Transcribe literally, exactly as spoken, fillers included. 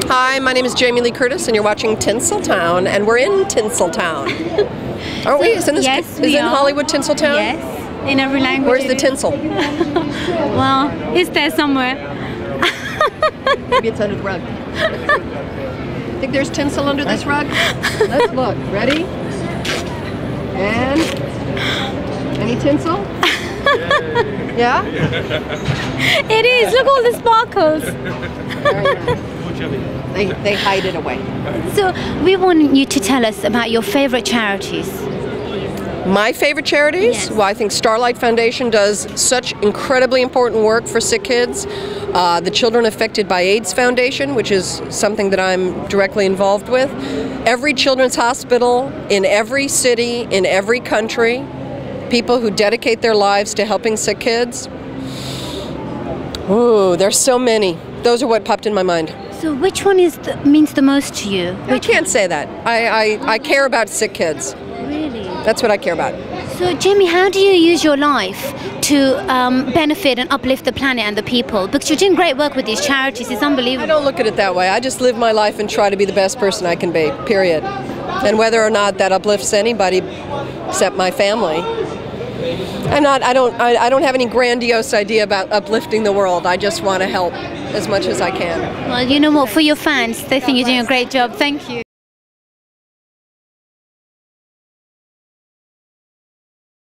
Hi, my name is Jamie Lee Curtis, and you're watching Tinseltown, and we're in Tinseltown. Aren't we? Isn't this, yes, is we in are. Hollywood, Tinseltown? Yes, in every language. Where's the tinsel? Well, it's there somewhere. Maybe it's under the rug. Think there's tinsel under this rug? Let's look. Ready? And any tinsel? Yeah? It is. Look all the sparkles. They, they hide it away. So we want you to tell us about your favorite charities. My favorite charities? Yes. Well, I think Starlight Foundation does such incredibly important work for sick kids. Uh, the Children Affected by AIDS Foundation, which is something that I'm directly involved with. Every children's hospital in every city, in every country, people who dedicate their lives to helping sick kids. Ooh, there's so many. Those are what popped in my mind. So which one is the, means the most to you? I Which can't say that. I, I, I care about sick kids. Really? That's what I care about. So Jamie, how do you use your life to um, benefit and uplift the planet and the people? Because you're doing great work with these charities. It's unbelievable. I don't look at it that way. I just live my life and try to be the best person I can be, period. And whether or not that uplifts anybody except my family. I'm not, I don't, I, I don't have any grandiose idea about uplifting the world. I just want to help as much as I can. Well, you know what? For your fans, they think you're doing a great job. Thank you.